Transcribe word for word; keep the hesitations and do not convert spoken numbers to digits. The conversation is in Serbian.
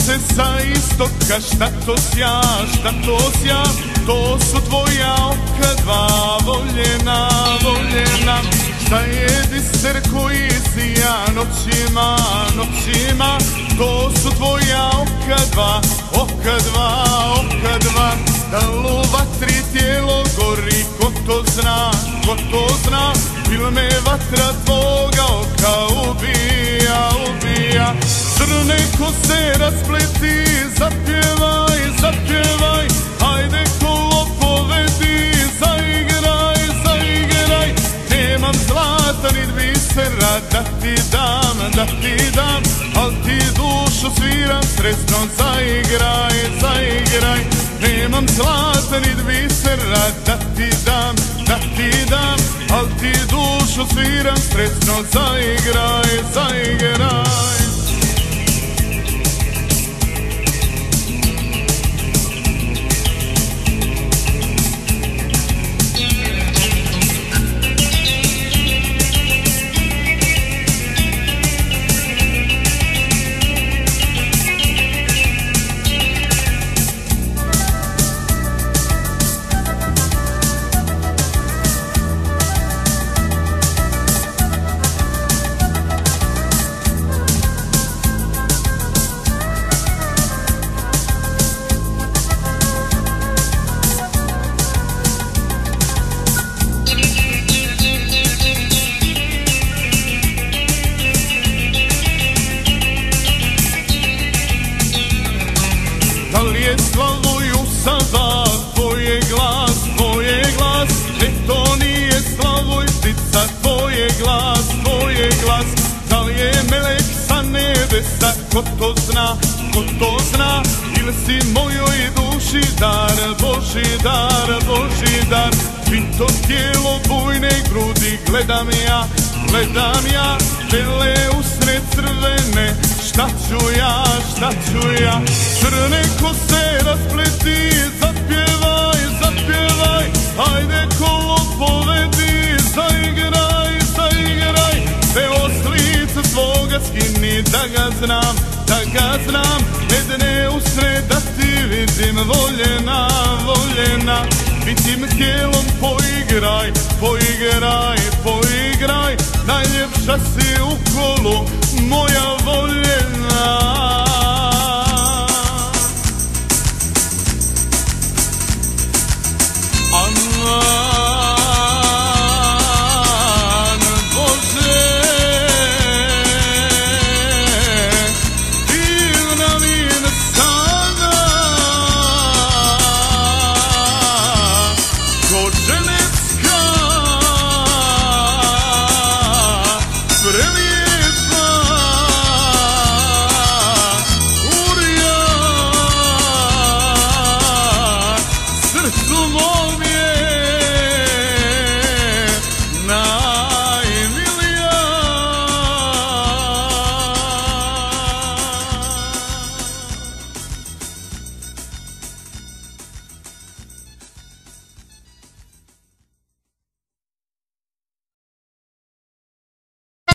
sunce sa istoka, šta to sja, šta to sja, to su tvoja oka dva, voljena, voljena. Šta je biser koji sija noćima, noćima, to su tvoja oka dva, oka dva, oka dva. Da li u vatri tijelo gori, ko to zna, ko to zna, ili me vatra tvoga oka ubija, ubija. Crne kose raspleti, zapjevaj, zapjevaj, hajde kolo povedi, zaigraj, zaigraj. Nemam zlata ni bisera da ti dam, da ti dam, al ti dušu sviram sretno, zaigraj, zaigraj. Nemam zlata ni bisera da ti dam, da ti dam, al ti dušu sviram sretno, zaigraj, zaigraj. Da li je Slavuju sada tvoje glas, tvoje glas, nek to nije Slavoj ptica, tvoje glas, tvoje glas. Da li je melek sa nebesa, ko to zna, ko to zna, ili si mojoj duši dar, Boži dar, Boži dar. Pito tijelo bujne grudi, gledam ja, gledam ja, tele usred crvene, šta ću ja, šta ću ja. Crne kose raspleti, zapjevaj, zapjevaj, hajde kolo povedi, zaigraj, zaigraj. Veo s lica svoga skini, da ga znam, da ga znam, medne usred da ti vidim, voljena, voljena. Vidim tijelom poigraj, poigraj, poigraj, najljepša si u kolu, moja